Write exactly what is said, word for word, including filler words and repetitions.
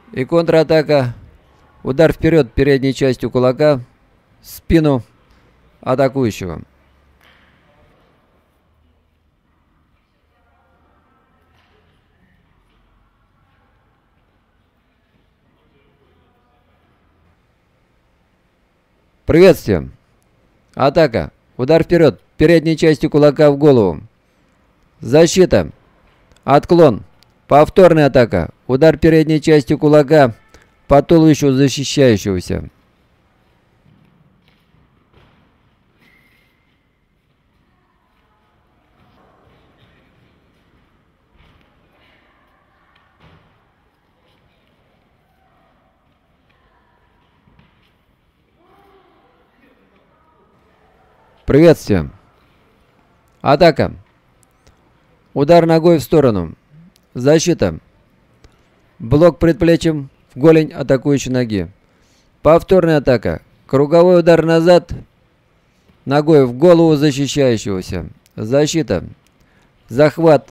И контратака. Удар вперед передней частью кулака в спину атакующего. Приветствие. Атака. Удар вперед передней частью кулака в голову. Защита. Отклон. Повторная атака. Удар передней частью кулака по туловищу защищающегося. Приветствие. Атака. Удар ногой в сторону. Защита. Блок предплечьем в голень атакующей ноги. Повторная атака. Круговой удар назад. Ногой в голову защищающегося. Защита. Захват